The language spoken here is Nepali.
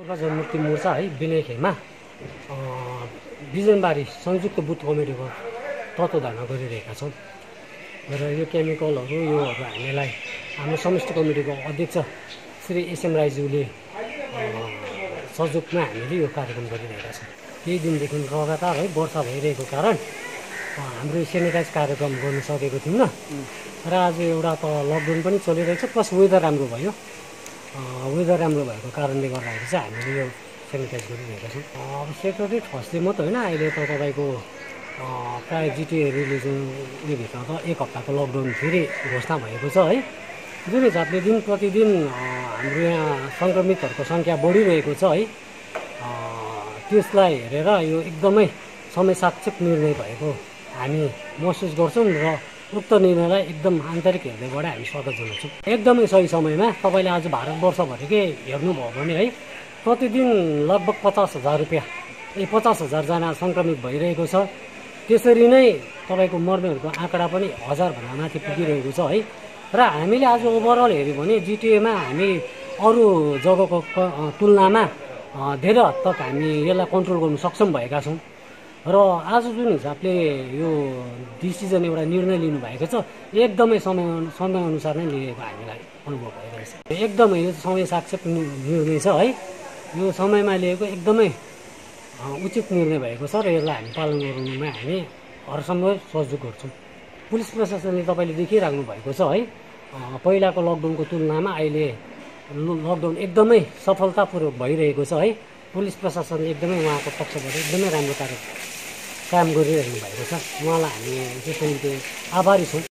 जनमुक्ति मोर्चा है विनयखेलमा बिजनबारी संयुक्त बुथ कमिटीको तत्त्वावधानमा गरिरहेका छौँ र यो केमिकलहरू योहरू हामीलाई हाम्रो समष्टि कमिटीको अध्यक्ष श्री एसएम राईज्यूले सहयोगमा हामीले यो कार्यक्रम गरिरहेका छौँ। केही दिनदेखि लगातार है वर्षा भइरहेको कारण हाम्रो सेनिटाइज कार्यक्रम गर्न सकेको थियौँ र आज एउटा त लकडाउन पनि चलिरहेछ प्लस वेदर राम्रो भयो। वेदर राम्रो भएको कारणले गर्दाखेरि चाहिँ हामीले यो सेनिटाइज गरिरहेका छौँ। अब सेक्रेटरी फर्स्टले मात्रै होइन, अहिले त तपाईँको प्राय जिटिए रिलिजनले भित्र त 1 हप्ताको लकडाउन फेरि घोषणा भएको छ है। जुन हिसाबले दिन प्रतिदिन हाम्रो यहाँ सङ्क्रमितहरूको सङ्ख्या बढिरहेको छ है, त्यसलाई हेरेर यो एकदमै समय सापेक्ष निर्णय भएको हामी महसुस गर्छौँ र उक्त निर्णयलाई एकदम आन्तरिक हृदयबाट हामी स्वागत जनाउँछौँ। एकदमै सही समयमा तपाईँले आज भारतवर्षभरिकै हेर्नुभयो भने है, प्रतिदिन लगभग 50,000 रुपियाँ 50,000जना सङ्क्रमित भइरहेको छ। त्यसरी नै तपाईँको मर्नेहरूको आँकडा पनि 1000 भन्दा माथि पुगिरहेको छ है। र हामीले आज ओभरअल हेऱ्यो भने जिटिएमा हामी अरू जग्गाको तुलनामा धेरै हद तक हामी यसलाई कन्ट्रोल गर्नु सक्षम भएका छौँ। र आज जुन हिसाबले यो डिसिजन एउटा निर्णय लिनुभएको छ एकदमै समयअनुसार नै लिएको हामीलाई अनुभव भइरहेछ। एकदमै यो समय सापेक्ष निर्णय छ है, यो समयमा लिएको एकदमै उचित निर्णय भएको छ र यसलाई हामी पालन गराउनुमा हामी हरसम्भव सहयोग गर्छौँ। पुलिस प्रशासनले तपाईँले देखिराख्नु भएको छ है, पहिलाको लकडाउनको तुलनामा अहिले लकडाउन एकदमै सफलतापूर्वक भइरहेको छ है। पुलिस प्रशासनले एकदमै उहाँको पक्षबाट एकदमै राम्रो काम गरिरहनु भएको छ। उहाँलाई हामी त्यसको निम्ति आभारी छौँ।